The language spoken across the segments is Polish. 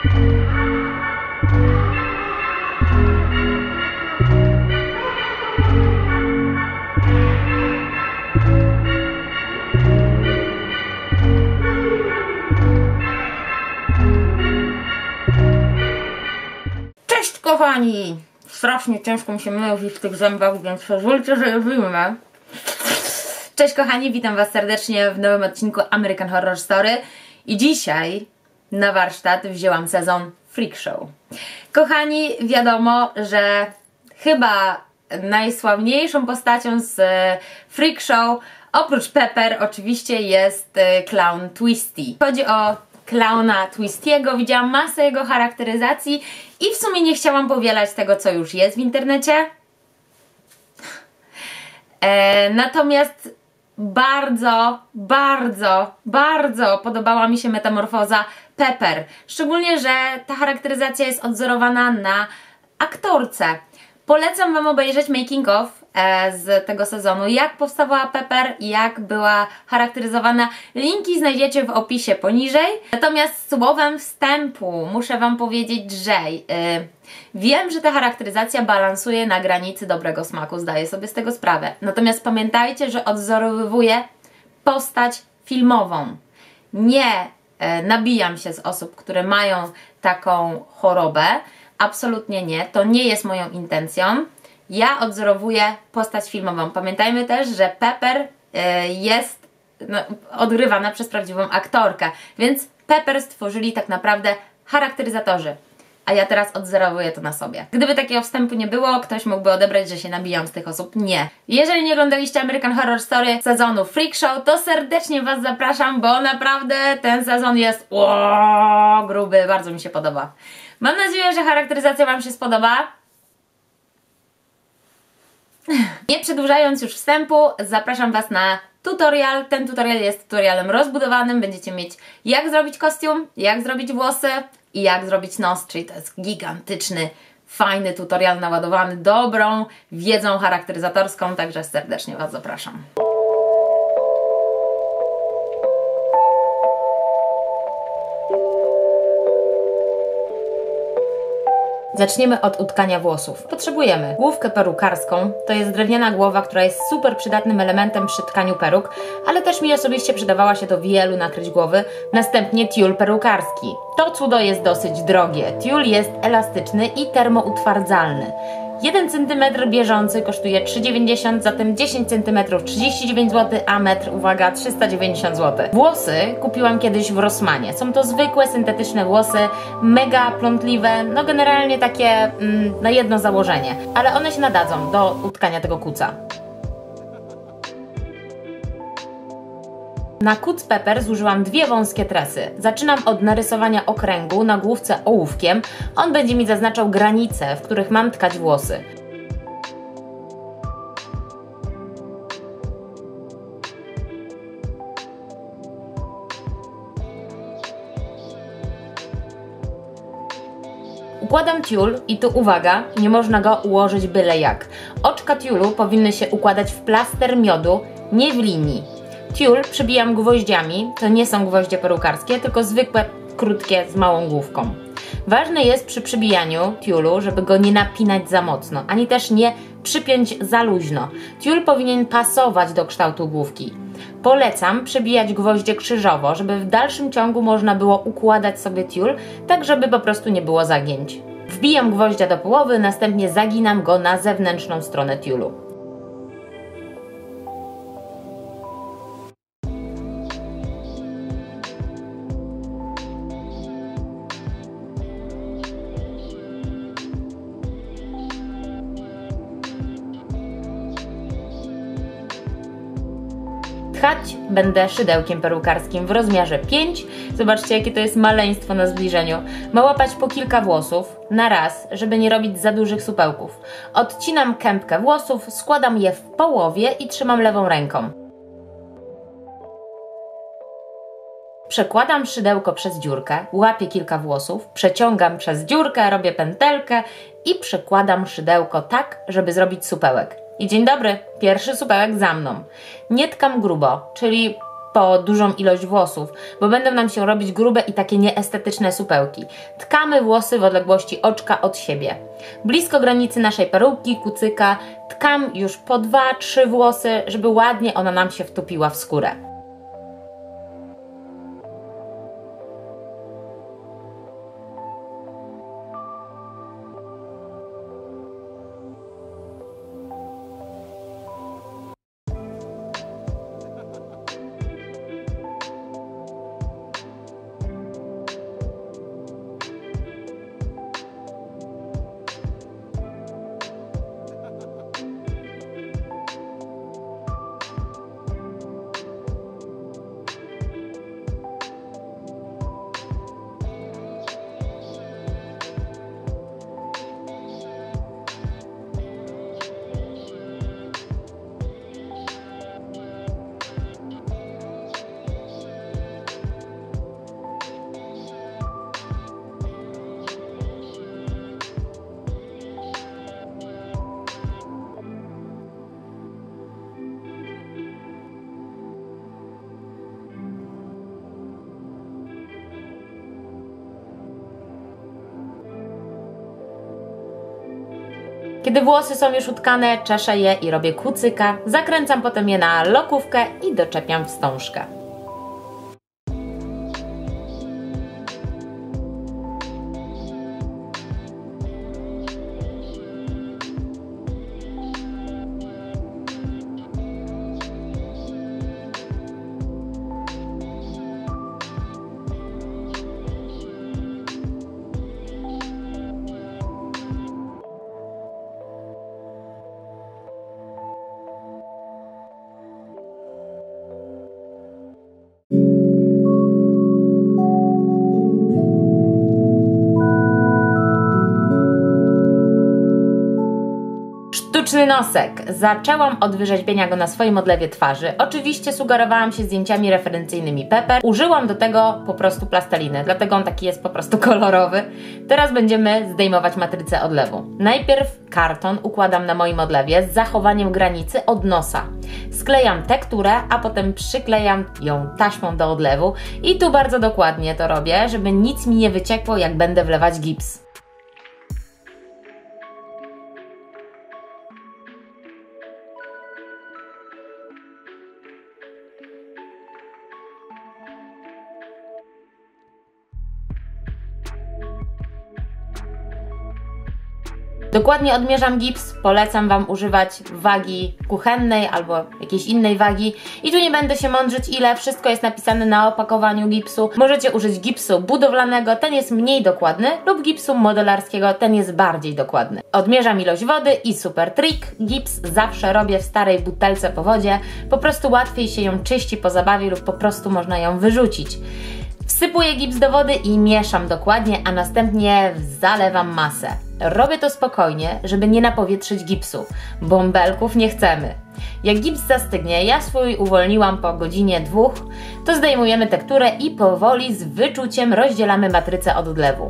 Cześć kochani! Strasznie ciężko mi się myli w tych zębach, więc pozwólcie, że je wyjmę. Cześć kochani, witam Was serdecznie w nowym odcinku American Horror Story. I dzisiaj na warsztat wzięłam sezon Freak Show. Kochani, wiadomo, że chyba najsławniejszą postacią z Freak Show, oprócz Pepper oczywiście, jest clown Twisty. Chodzi o klauna Twistiego, widziałam masę jego charakteryzacji i w sumie nie chciałam powielać tego, co już jest w internecie. Natomiast bardzo podobała mi się metamorfoza Pepper. Szczególnie, że ta charakteryzacja jest odzorowana na aktorce. Polecam Wam obejrzeć making of z tego sezonu, jak powstawała Pepper, jak była charakteryzowana. Linki znajdziecie w opisie poniżej. Natomiast słowem wstępu muszę Wam powiedzieć, że wiem, że ta charakteryzacja balansuje na granicy dobrego smaku, zdaję sobie z tego sprawę. Natomiast pamiętajcie, że odzorowywuję postać filmową. Nie nabijam się z osób, które mają taką chorobę. Absolutnie nie, to nie jest moją intencją. Ja odzorowuję postać filmową. Pamiętajmy też, że Pepper jest odgrywana przez prawdziwą aktorkę, więc Pepper stworzyli tak naprawdę charakteryzatorzy. A ja teraz odzorowuję to na sobie. Gdyby takiego wstępu nie było, ktoś mógłby odebrać, że się nabijam z tych osób. Nie. Jeżeli nie oglądaliście American Horror Story sezonu Freak Show, to serdecznie Was zapraszam, bo naprawdę ten sezon jest gruby, bardzo mi się podoba. Mam nadzieję, że charakteryzacja Wam się spodoba. Nie przedłużając już wstępu, zapraszam Was na tutorial. Ten tutorial jest tutorialem rozbudowanym. Będziecie mieć jak zrobić kostium, jak zrobić włosy i jak zrobić nos, czyli to jest gigantyczny, fajny tutorial naładowany dobrą wiedzą charakteryzatorską, także serdecznie Was zapraszam. Zaczniemy od utkania włosów. Potrzebujemy główkę perukarską, to jest drewniana głowa, która jest super przydatnym elementem przy tkaniu peruk, ale też mi osobiście przydawała się do wielu nakryć głowy. Następnie tiul perukarski. To cudo jest dosyć drogie. Tiul jest elastyczny i termoutwardzalny. 1 cm bieżący kosztuje 3,90, zatem 10 cm 39 zł, a metr, uwaga, 390 zł. Włosy kupiłam kiedyś w Rossmanie. Są to zwykłe, syntetyczne włosy, mega plątliwe, no generalnie takie na jedno założenie. Ale one się nadadzą do utkania tego kuca. Na kuc Pepper zużyłam 2 wąskie tresy. Zaczynam od narysowania okręgu na główce ołówkiem. On będzie mi zaznaczał granice, w których mam tkać włosy. Układam tiul i tu uwaga, nie można go ułożyć byle jak. Oczka tiulu powinny się układać w plaster miodu, nie w linii. Tiul przybijam gwoździami, to nie są gwoździe perukarskie, tylko zwykłe, krótkie, z małą główką. Ważne jest przy przybijaniu tiulu, żeby go nie napinać za mocno, ani też nie przypiąć za luźno. Tiul powinien pasować do kształtu główki. Polecam przybijać gwoździe krzyżowo, żeby w dalszym ciągu można było układać sobie tiul, tak żeby po prostu nie było zagięć. Wbijam gwoździa do połowy, następnie zaginam go na zewnętrzną stronę tiulu. Tchać będę szydełkiem perukarskim w rozmiarze 5. Zobaczcie, jakie to jest maleństwo na zbliżeniu. Ma łapać po kilka włosów na raz, żeby nie robić za dużych supełków. Odcinam kępkę włosów, składam je w połowie i trzymam lewą ręką. Przekładam szydełko przez dziurkę, łapię kilka włosów, przeciągam przez dziurkę, robię pętelkę i przekładam szydełko tak, żeby zrobić supełek. I dzień dobry, pierwszy supełek za mną. Nie tkam grubo, czyli po dużą ilość włosów, bo będą nam się robić grube i takie nieestetyczne supełki. Tkamy włosy w odległości oczka od siebie. Blisko granicy naszej peruki, kucyka, tkam już po 2-3 włosy, żeby ładnie ona nam się wtopiła w skórę. Kiedy włosy są już utkane, czeszę je i robię kucyka, zakręcam potem je na lokówkę i doczepiam wstążkę. Sztuczny nosek. Zaczęłam od wyrzeźbienia go na swoim odlewie twarzy. Oczywiście sugerowałam się zdjęciami referencyjnymi Pepper. Użyłam do tego po prostu plasteliny, dlatego on taki jest po prostu kolorowy. Teraz będziemy zdejmować matrycę odlewu. Najpierw karton układam na moim odlewie z zachowaniem granicy od nosa. Sklejam tekturę, a potem przyklejam ją taśmą do odlewu i tu bardzo dokładnie to robię, żeby nic mi nie wyciekło, jak będę wlewać gips. Dokładnie odmierzam gips, polecam Wam używać wagi kuchennej albo jakiejś innej wagi i tu nie będę się mądrzyć ile, wszystko jest napisane na opakowaniu gipsu. Możecie użyć gipsu budowlanego, ten jest mniej dokładny, lub gipsu modelarskiego, ten jest bardziej dokładny. Odmierzam ilość wody i super trik, gips zawsze robię w starej butelce po wodzie, po prostu łatwiej się ją czyści po zabawie lub po prostu można ją wyrzucić. Wsypuję gips do wody i mieszam dokładnie, a następnie zalewam masę. Robię to spokojnie, żeby nie napowietrzyć gipsu. Bąbelków nie chcemy. Jak gips zastygnie, ja swój uwolniłam po godzinie 2, to zdejmujemy tekturę i powoli z wyczuciem rozdzielamy matrycę od odlewu.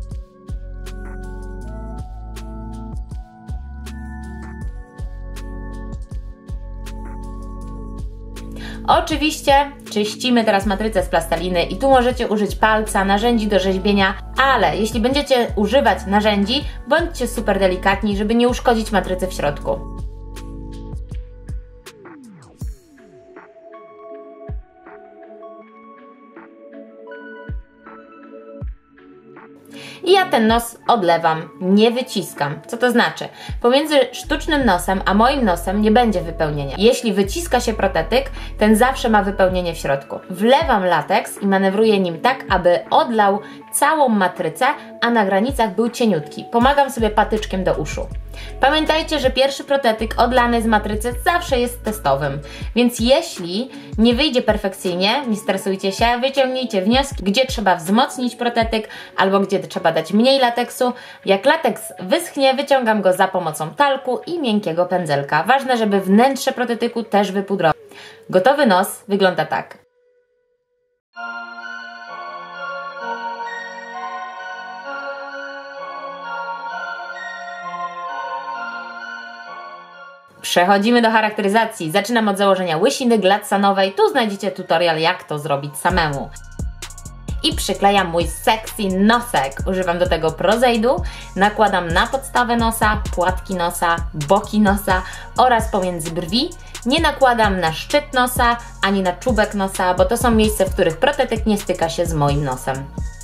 Oczywiście czyścimy teraz matrycę z plasteliny i tu możecie użyć palca, narzędzi do rzeźbienia, ale jeśli będziecie używać narzędzi, bądźcie super delikatni, żeby nie uszkodzić matrycy w środku. I ja ten nos odlewam, nie wyciskam. Co to znaczy? Pomiędzy sztucznym nosem a moim nosem nie będzie wypełnienia. Jeśli wyciska się protetyk, ten zawsze ma wypełnienie w środku. Wlewam lateks i manewruję nim tak, aby odlał całą matrycę, a na granicach był cieniutki. Pomagam sobie patyczkiem do uszu. Pamiętajcie, że pierwszy protetyk odlany z matrycy zawsze jest testowym, więc jeśli nie wyjdzie perfekcyjnie, nie stresujcie się, wyciągnijcie wnioski, gdzie trzeba wzmocnić protetyk albo gdzie trzeba dać mniej lateksu. Jak lateks wyschnie, wyciągam go za pomocą talku i miękkiego pędzelka. Ważne, żeby wnętrze protetyku też wypudrować. Gotowy nos wygląda tak. Przechodzimy do charakteryzacji. Zaczynam od założenia łysiny glatsanowej. Tu znajdziecie tutorial, jak to zrobić samemu. I przyklejam mój sexy nosek. Używam do tego prozeidu. Nakładam na podstawę nosa, płatki nosa, boki nosa oraz pomiędzy brwi. Nie nakładam na szczyt nosa, ani na czubek nosa, bo to są miejsca, w których protetyk nie styka się z moim nosem.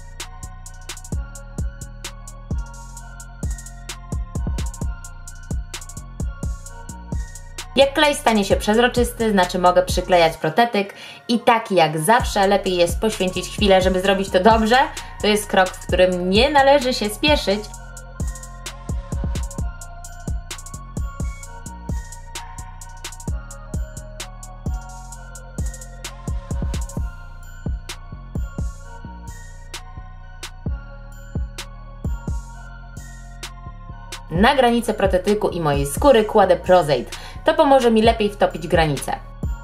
Jak klej stanie się przezroczysty, znaczy mogę przyklejać protetyk i tak jak zawsze lepiej jest poświęcić chwilę, żeby zrobić to dobrze. To jest krok, w którym nie należy się spieszyć. Na granicę protetyku i mojej skóry kładę prozeid. To pomoże mi lepiej wtopić granicę.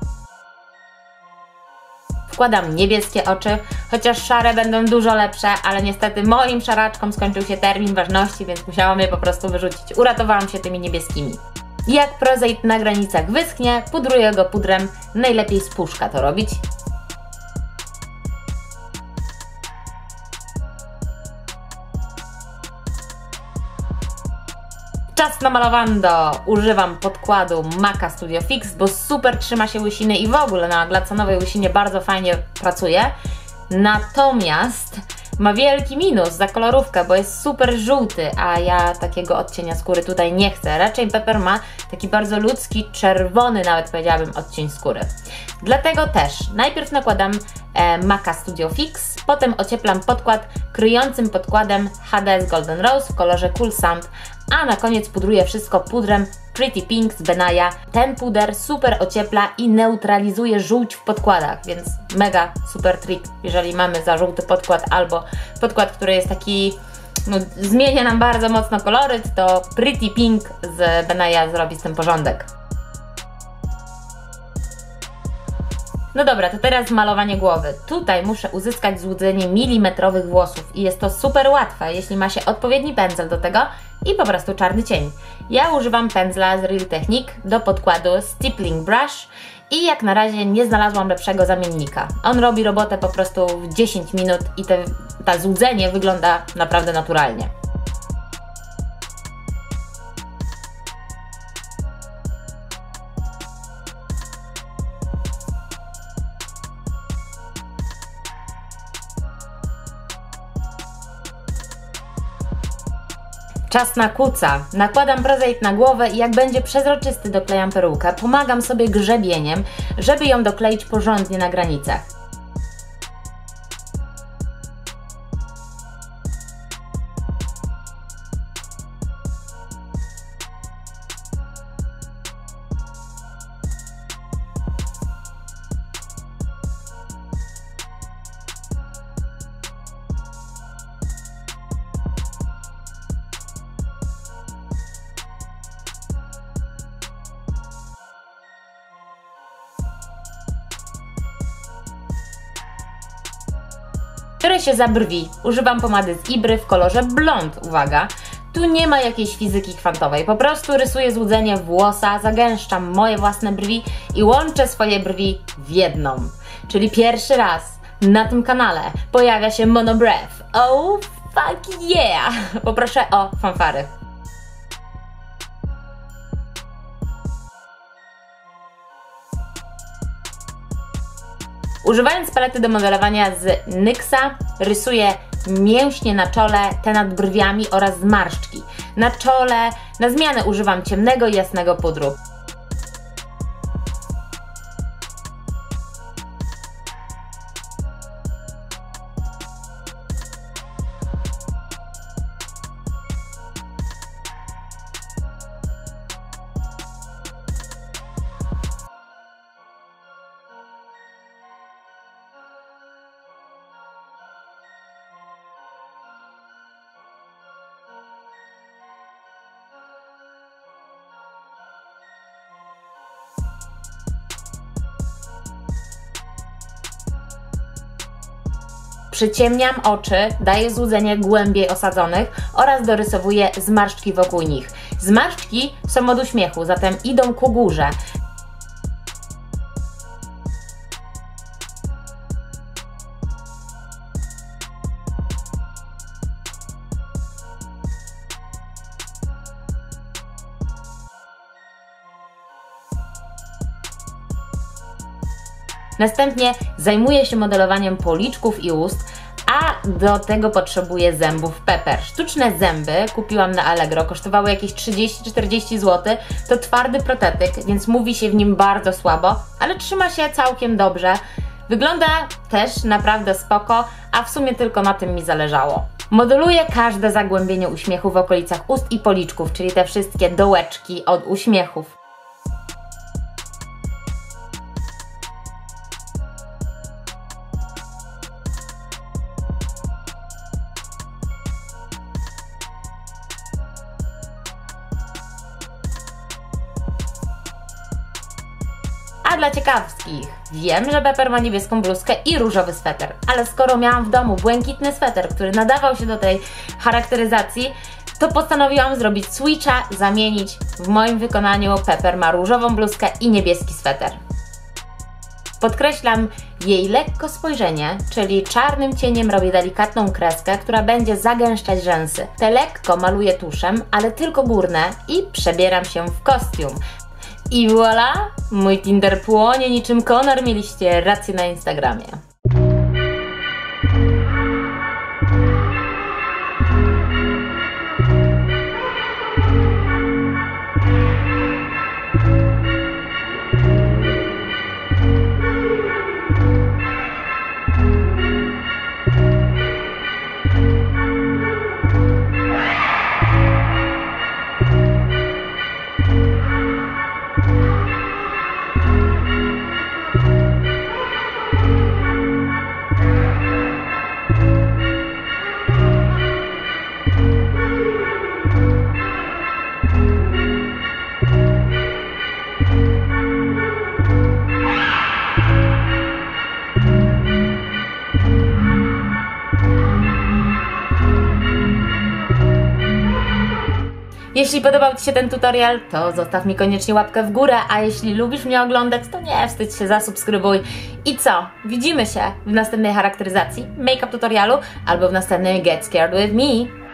Wkładam niebieskie oczy, chociaż szare będą dużo lepsze, ale niestety moim szaraczkom skończył się termin ważności, więc musiałam je po prostu wyrzucić. Uratowałam się tymi niebieskimi. Jak prozeid na granicach wyschnie, pudruję go pudrem, najlepiej z puszka to robić. Czas na malowando! Używam podkładu MAC'a Studio Fix, bo super trzyma się łysiny i w ogóle na glatsanowej łysinie bardzo fajnie pracuje. Natomiast ma wielki minus za kolorówkę, bo jest super żółty, a ja takiego odcienia skóry tutaj nie chcę. Raczej Pepper ma taki bardzo ludzki, czerwony nawet powiedziałabym odcień skóry. Dlatego też najpierw nakładam MAC'a Studio Fix, potem ocieplam podkład kryjącym podkładem HDS Golden Rose w kolorze Cool Sand, a na koniec pudruję wszystko pudrem Pretty Pink z Benaya. Ten puder super ociepla i neutralizuje żółć w podkładach, więc mega super trik, jeżeli mamy za żółty podkład albo podkład, który jest taki, no, zmienia nam bardzo mocno koloryt, to Pretty Pink z Benaya zrobi z tym porządek. No dobra, to teraz malowanie głowy. Tutaj muszę uzyskać złudzenie milimetrowych włosów i jest to super łatwe, jeśli ma się odpowiedni pędzel do tego i po prostu czarny cień. Ja używam pędzla z Real Technique do podkładu Stippling Brush i jak na razie nie znalazłam lepszego zamiennika. On robi robotę po prostu w 10 minut i ta złudzenie wygląda naprawdę naturalnie. Czas na kuca. Nakładam prozeid na głowę i jak będzie przezroczysty, doklejam perukę. Pomagam sobie grzebieniem, żeby ją dokleić porządnie na granicach. Biorę się za brwi. Używam pomady z Ibry w kolorze blond, uwaga. Tu nie ma jakiejś fizyki kwantowej, po prostu rysuję złudzenie włosa, zagęszczam moje własne brwi i łączę swoje brwi w jedną. Czyli pierwszy raz na tym kanale pojawia się Mono Breath. Oh fuck yeah! Poproszę o fanfary. Używając palety do modelowania z NYXa rysuję mięśnie na czole, te nad brwiami oraz zmarszczki. Na czole na zmianę używam ciemnego i jasnego pudru. przyciemniam oczy, daję złudzenie głębiej osadzonych oraz dorysowuję zmarszczki wokół nich. Zmarszczki są od uśmiechu, zatem idą ku górze. Następnie zajmuję się modelowaniem policzków i ust, a do tego potrzebuję zębów Pepper. Sztuczne zęby kupiłam na Allegro, kosztowały jakieś 30-40 zł. To twardy protetyk, więc mówi się w nim bardzo słabo, ale trzyma się całkiem dobrze. Wygląda też naprawdę spoko, a w sumie tylko na tym mi zależało. Modeluję każde zagłębienie uśmiechu w okolicach ust i policzków, czyli te wszystkie dołeczki od uśmiechów. A dla ciekawskich, wiem, że Pepper ma niebieską bluzkę i różowy sweter, ale skoro miałam w domu błękitny sweter, który nadawał się do tej charakteryzacji, to postanowiłam zrobić switcha, zamienić. W moim wykonaniu Pepper ma różową bluzkę i niebieski sweter. Podkreślam jej lekko spojrzenie, czyli czarnym cieniem robię delikatną kreskę, która będzie zagęszczać rzęsy. Te lekko maluję tuszem, ale tylko górne i przebieram się w kostium. I voilà! Mój Tinder płonie niczym Conor, mieliście rację na Instagramie. Jeśli podobał Ci się ten tutorial, to zostaw mi koniecznie łapkę w górę, a jeśli lubisz mnie oglądać, to nie wstydź się, zasubskrybuj. I co? Widzimy się w następnej charakteryzacji, make-up tutorialu albo w następnym Get Scared With Me.